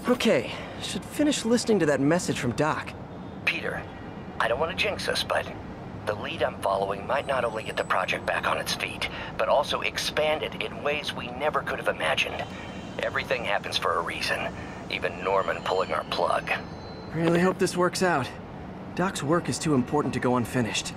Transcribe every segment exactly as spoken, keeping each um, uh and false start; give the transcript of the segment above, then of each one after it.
Okay, should finish listening to that message from Doc. Peter, I don't want to jinx us, but the lead I'm following might not only get the project back on its feet, but also expand it in ways we never could have imagined. Everything happens for a reason, even Norman pulling our plug. Really hope this works out. Doc's work is too important to go unfinished.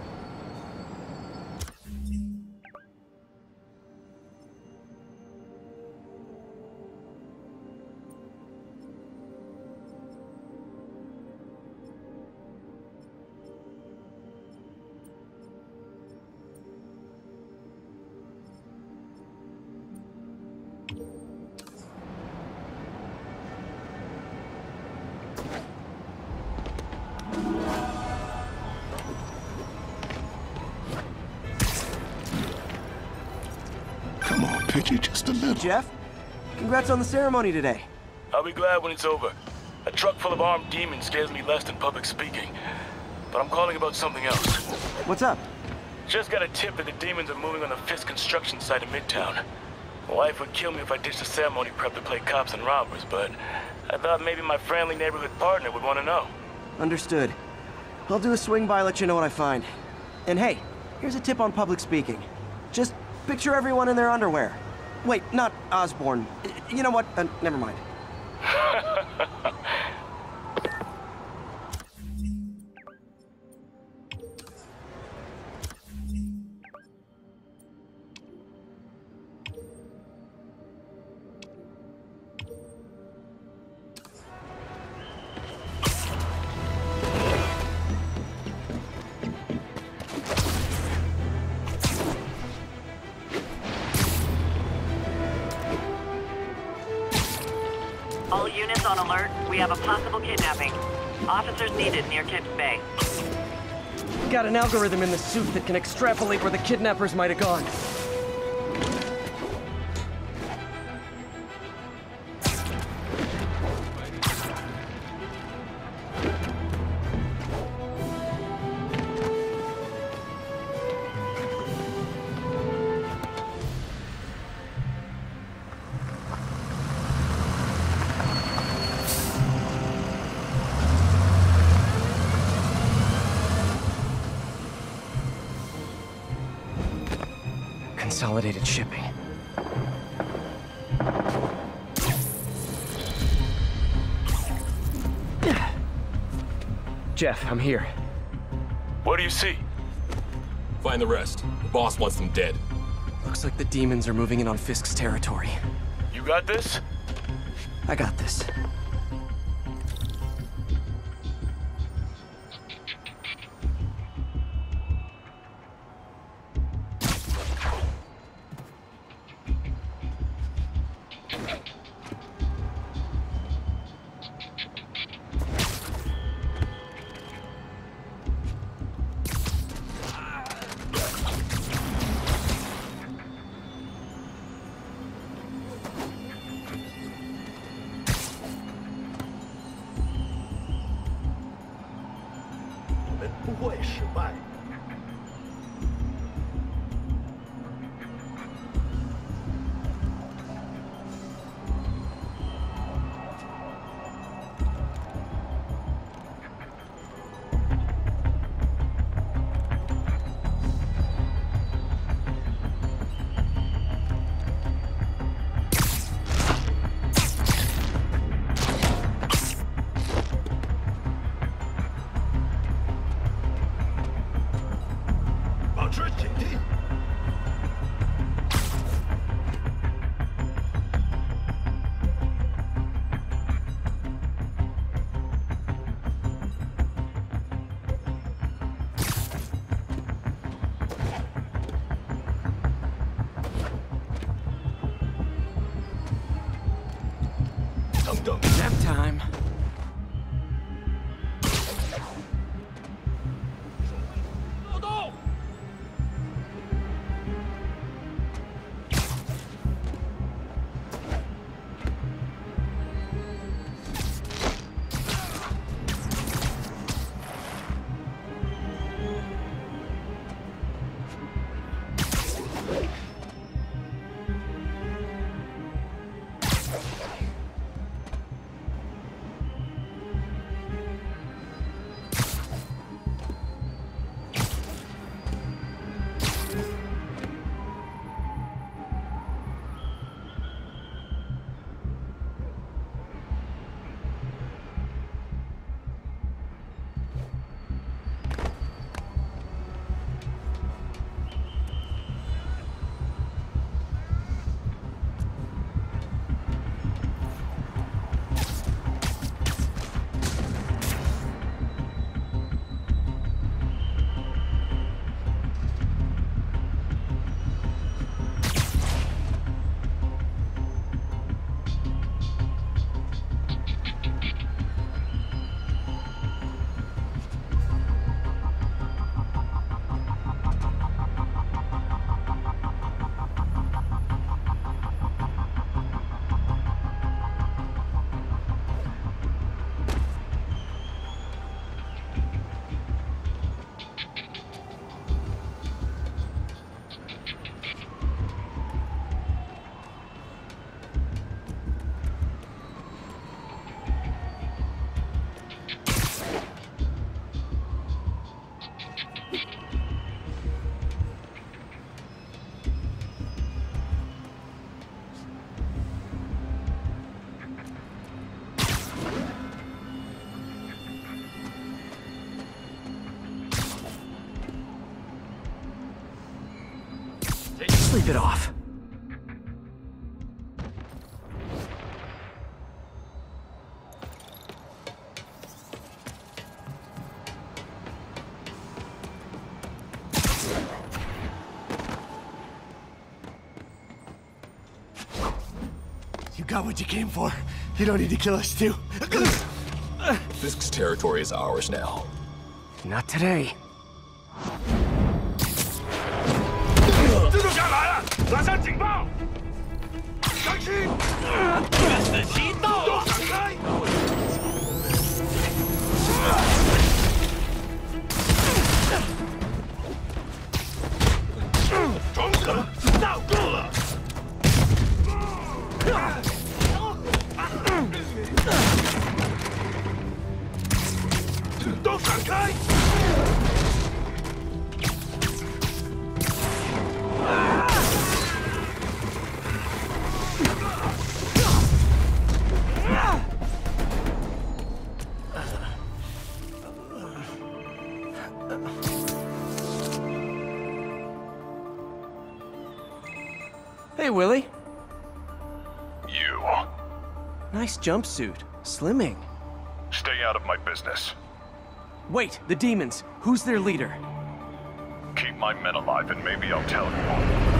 Just a little. Jeff, congrats on the ceremony today. I'll be glad when it's over. A truck full of armed demons scares me less than public speaking. But I'm calling about something else. What's up? Just got a tip that the demons are moving on the Fisk construction site in Midtown. My wife would kill me if I ditched the ceremony prep to play cops and robbers, but I thought maybe my friendly neighborhood partner would want to know. Understood. I'll do a swing by, let you know what I find. And hey, here's a tip on public speaking. Just picture everyone in their underwear. Wait, not Osborne. You know what? Uh, never mind. All units on alert. We have a possible kidnapping. Officers needed near Kips Bay. Got an algorithm in the suit that can extrapolate where the kidnappers might have gone. Consolidated shipping. Jeff, I'm here. What do you see? Find the rest. The boss wants them dead. Looks like the demons are moving in on Fisk's territory. You got this? I got this. Nap time. Sleep it off. You got what you came for. You don't need to kill us too. Fisk's territory is ours now. Not today. Hey, Willie. You. Nice jumpsuit. Slimming. Stay out of my business. Wait, the demons. Who's their leader? Keep my men alive and maybe I'll tell you.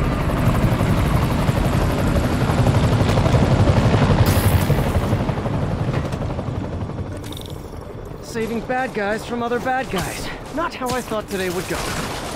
Saving bad guys from other bad guys. Not how I thought today would go.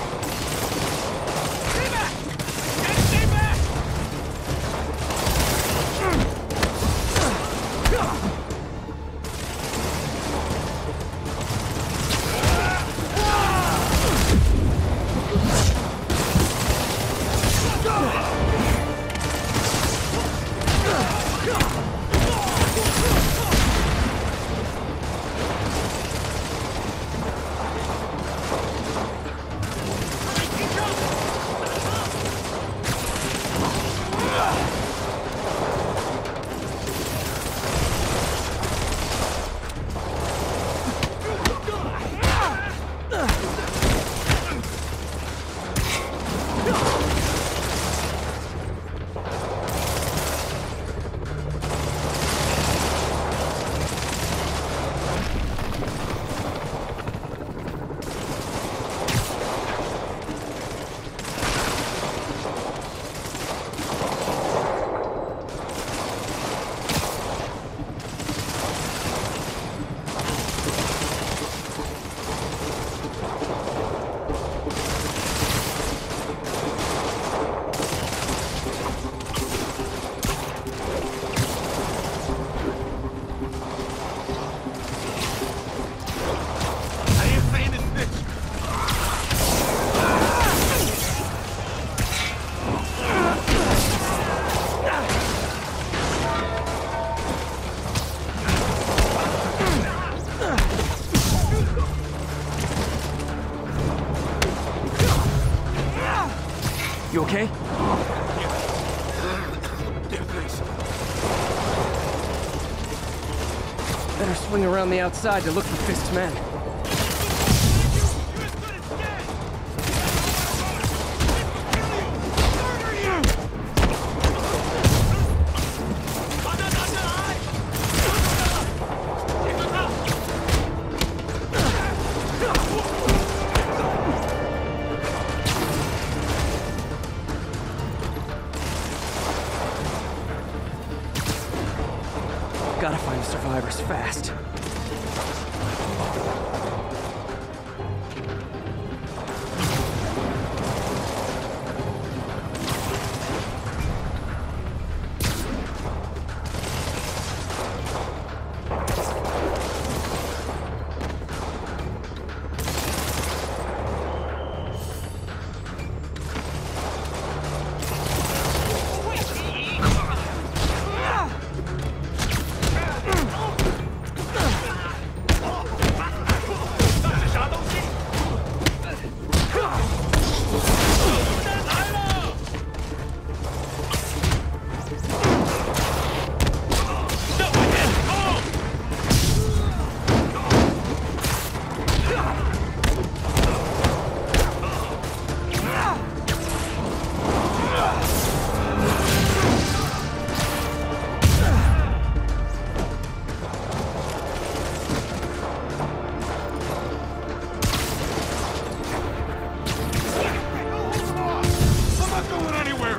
You okay? Better swing around the outside to look for Fisk's men. Gotta find the survivors fast. Ugh! going anywhere!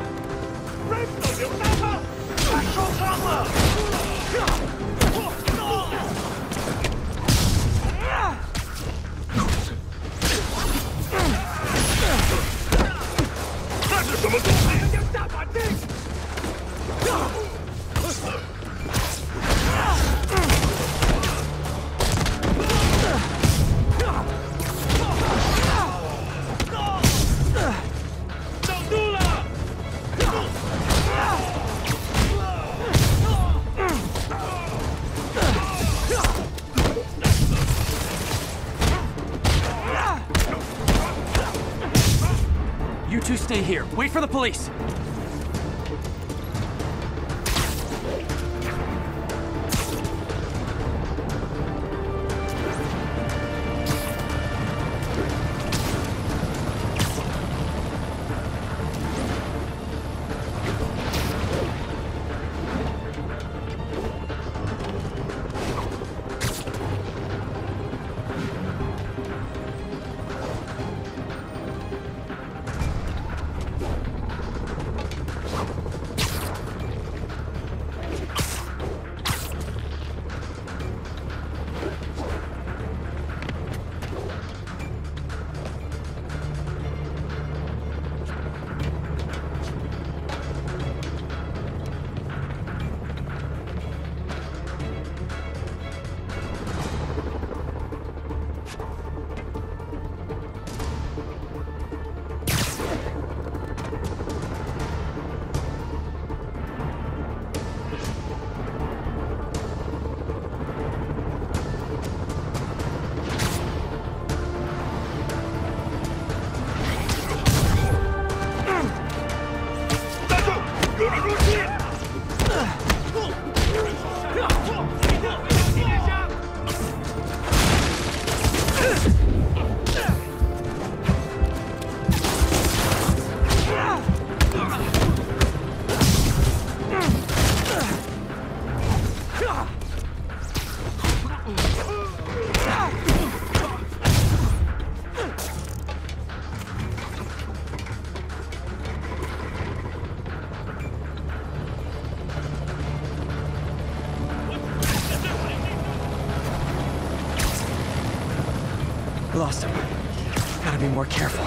You two stay here. Wait for the police. Lost him. Gotta be more careful.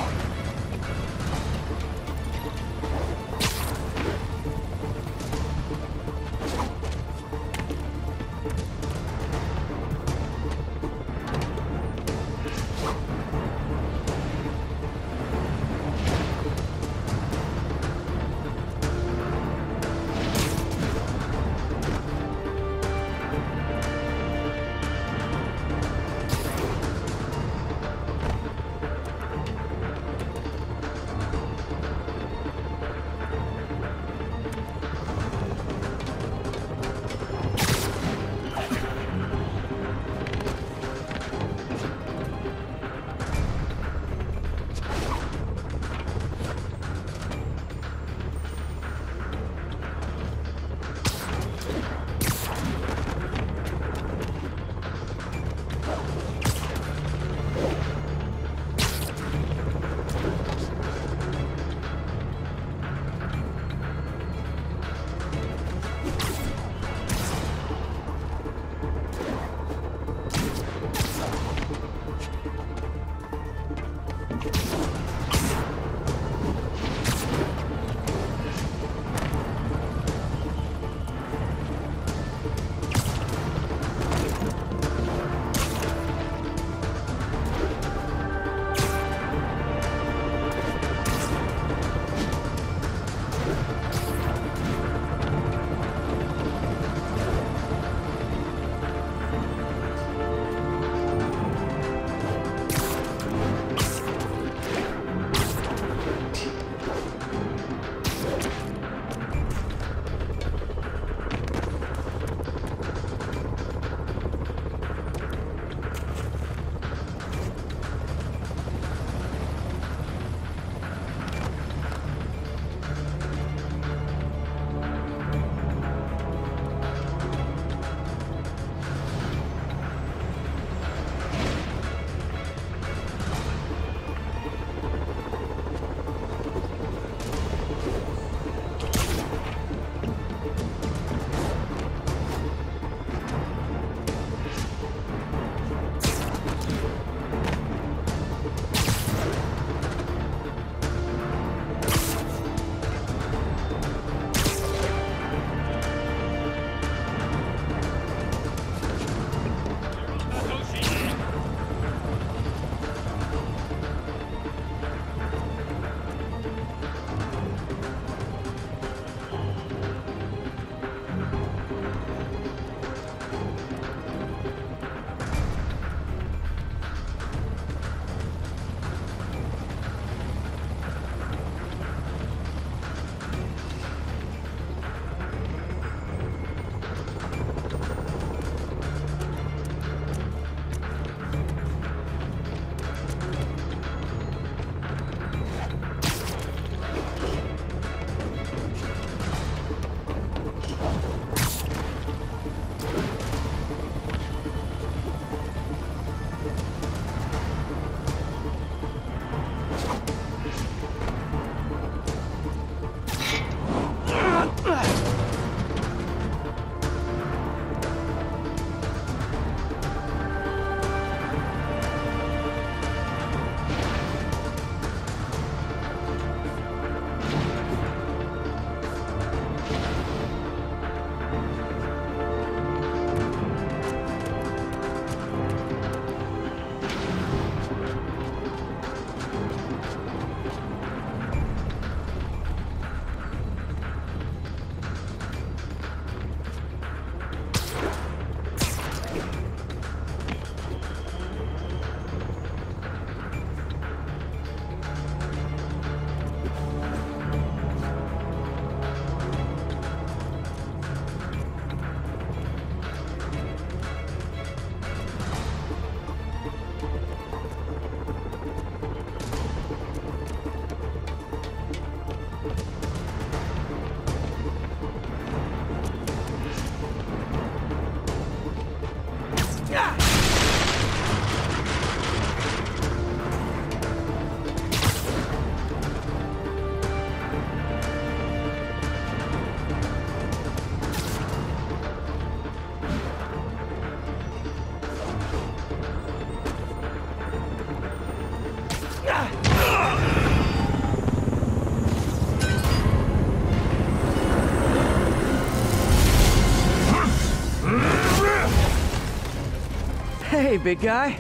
Hey, big guy.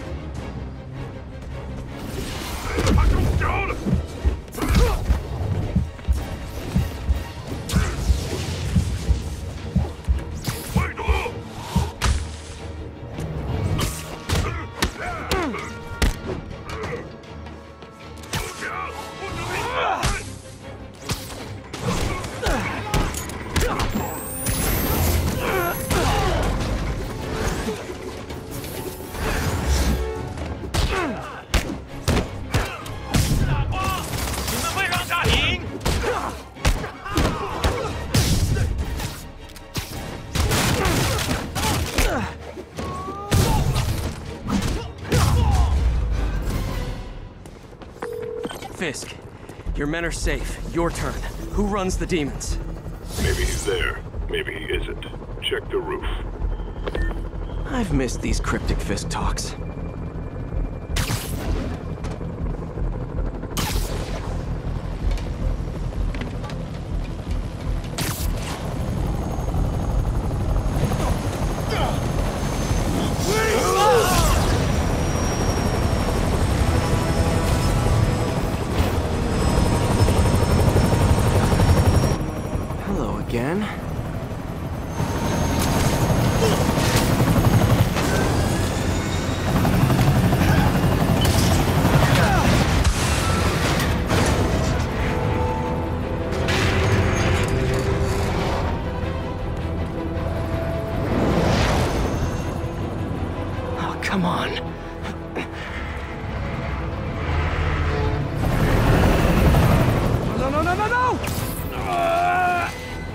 Fisk, your men are safe. Your turn. Who runs the demons? Maybe he's there. Maybe he isn't. Check the roof. I've missed these cryptic Fisk talks. Again? Oh, come on. No, no, no, no, no! Uh...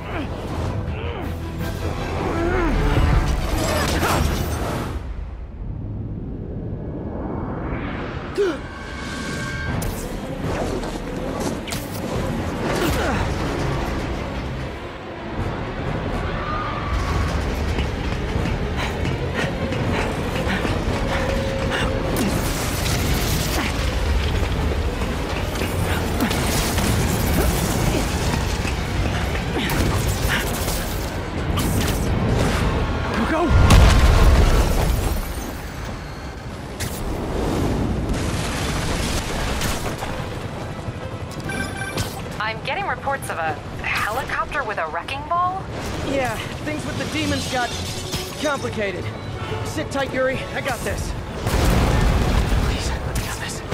I'm getting reports of a helicopter with a wrecking ball? Yeah, things with the demons got complicated. Sit tight, Yuri. I got this. Please, let me have this.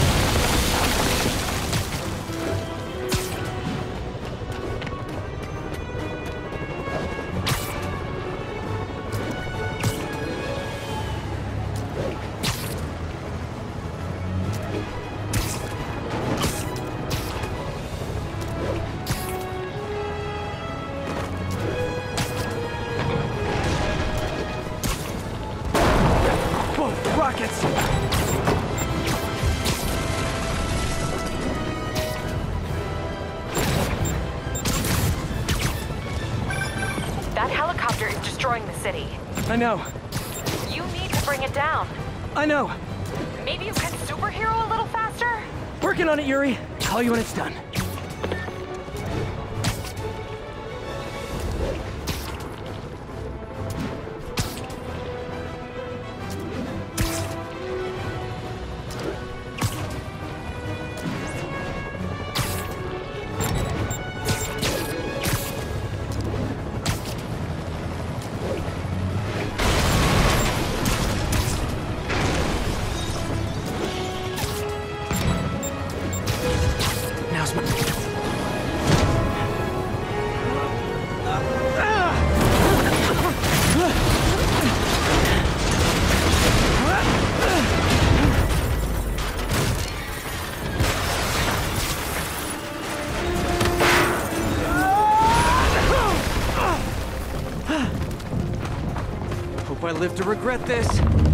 Rockets! That helicopter is destroying the city. I know. You need to bring it down. I know. Maybe you can superhero a little faster? Working on it, Yuri. Call you when it's done. Now's my... Hope I live to regret this.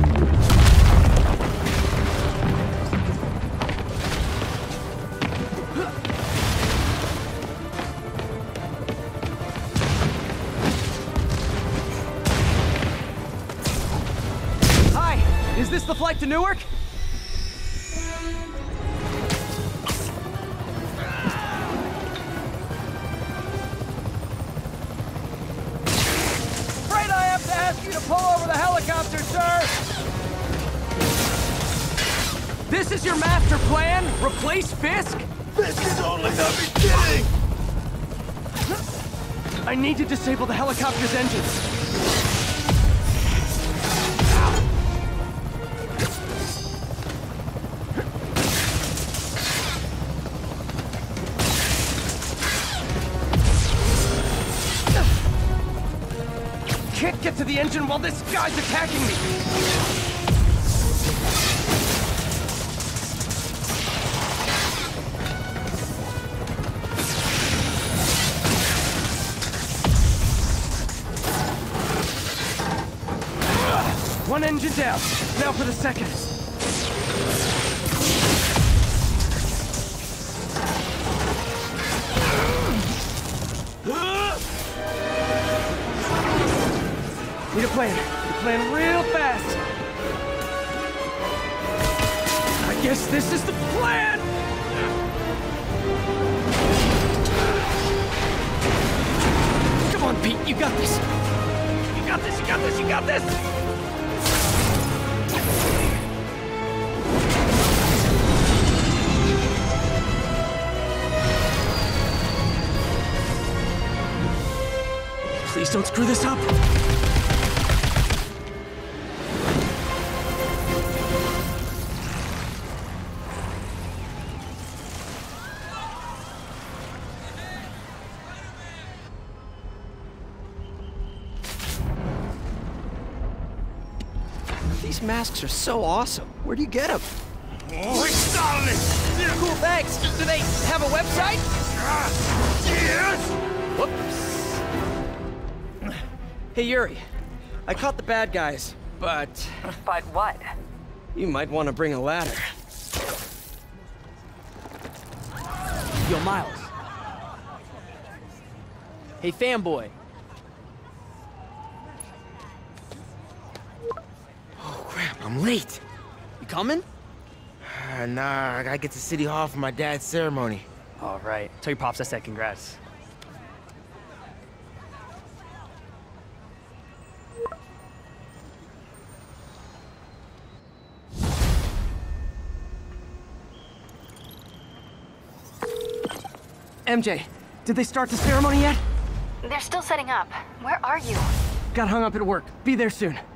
Is this the flight to Newark? Afraid I have to ask you to pull over the helicopter, sir! This is your master plan? Replace Fisk? This is only the beginning! I need to disable the helicopter's engines. Can't get to the engine while this guy's attacking me! One engine down. Now for the second. Need a plan. Need a plan real fast. I guess this is the plan! Come on, Pete, you got this. You got this, you got this, you got this! Please don't screw this up. These masks are so awesome. Where do you get them? Oh, stop it! Cool, thanks. Do they have a website? Yes! Whoops. Hey, Yuri. I caught the bad guys, but... But what? You might want to bring a ladder. Yo, Miles. Hey, fanboy. Oh, crap, I'm late. You coming? Uh, nah, I gotta get to City Hall for my dad's ceremony. All right. Tell your pops I said congrats. M J, did they start the ceremony yet? They're still setting up. Where are you? Got hung up at work. Be there soon.